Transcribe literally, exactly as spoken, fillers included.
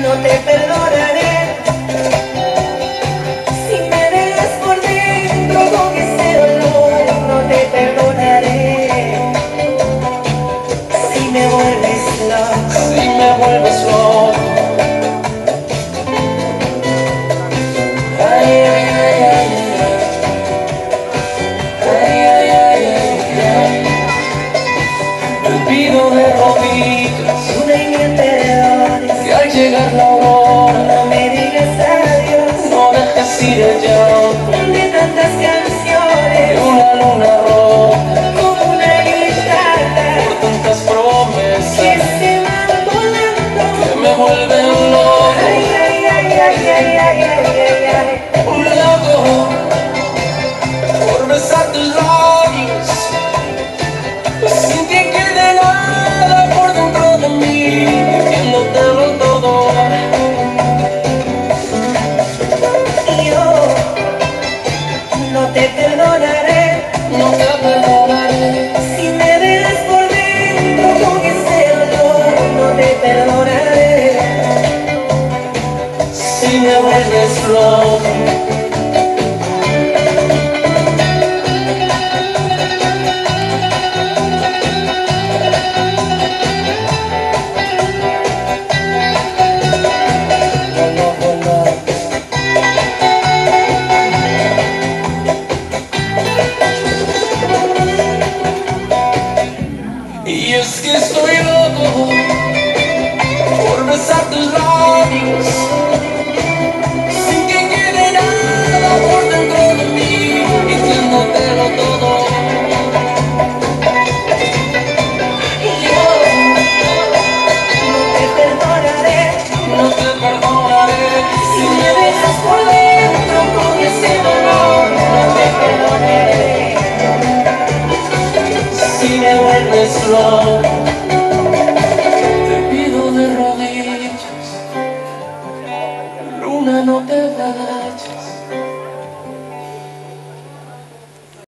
no te perdonaré. Si me dejas por dentro con ese dolor, no te perdonaré. Si me vuelves loco, si me vuelves loco. Ay, ay, ay, ay, ay, ay, ay, ay, ay. Te pido de rodillas una y mil perdones, que al llegar la hora no me digas adiós. no dejes ir el llanto De tantas canciones, de una luna rota, como una guitarra por tantas que promesas se van volando. que me vuelven loco. Ay, ay, ay, ay, ay, ay, ay, ay, ay. Un loco por besar tus labios, sin que quede nada por dentro de mí, diciéndotelo todo. Y yo no te perdonaré. No te perdonaré. Si me dejas por dentro con ese dolor, no te perdonaré. Si me vuelves loco. Y es que estoy loco por besar tus labios, sin que quede nada por dentro de mí, diciéndotelo todo. Y yo No te perdonaré. no te perdonaré. Si me dejas por dentro con ese dolor, no te perdonaré. Si me vuelves loco, te pido de rodillas, luna, no te vayas.